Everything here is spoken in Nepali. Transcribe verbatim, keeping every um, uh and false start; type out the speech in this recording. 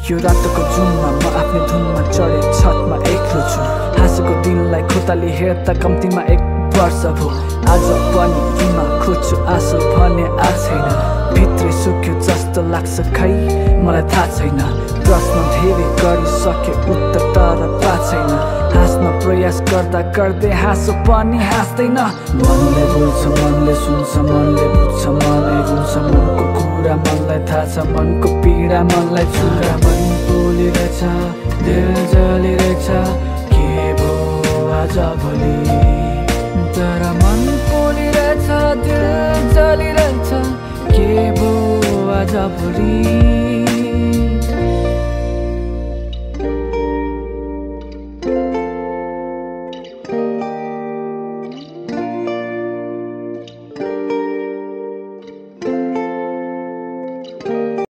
यो रातको जुनमा म आफ्नै धुनमा चढे छतमा एक्लो छु। हाँसेको दिनलाई खोताली हेर्दा कम्तीमा एक वर्ष भयो। आज पनि यिमा खोज्छु आँसु भने आएको छैन। भित्रै सुक्यो जस्तो लाग्छ खै मलाई थाहा छैन। प्रश्न धेरै गरिसके उत्तर तर पाएको छैन। हाँस्न प्रयास गर्दा गर्दै हाँसो पनि हाँस्दैन। मनले बोल्छ मनले सुन्छ मनले बुझ्छ मनै रुन्छ। मनको कुरा मनलाई थाहा छ मनको पीडा मनलाई छुरा। मन बोलिरहेछ दिल जलिरहेछ के भो आज भोलि। तर मन बोलिरहेछ दिल जलिरहेछ के भो आज भोलि।